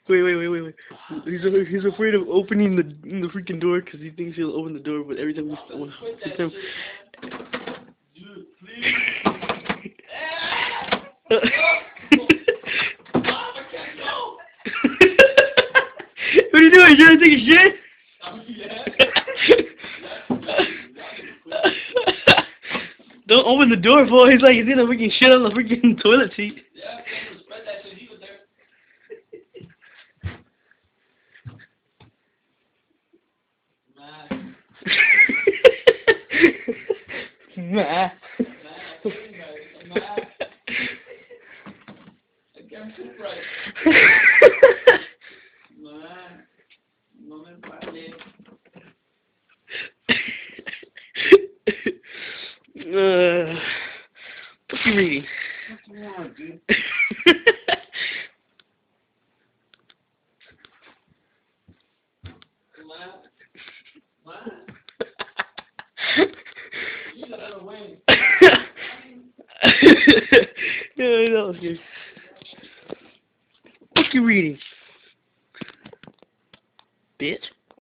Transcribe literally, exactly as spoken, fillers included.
Wait, wait, wait, wait, wait. He's he's afraid of opening the the freaking door because he thinks he'll open the door, but every time we start him. Dude, please. What are you doing? You trying to take a shit? Oh, yeah. Don't open the door, boy. He's like he's gonna freaking shit on the freaking toilet seat. Yeah, spread that shit. He was there. Nah. I can't poop right. No me vale. Uh, what you reading? What's wrong, dude? Yeah, that was good. What you reading? Bitch.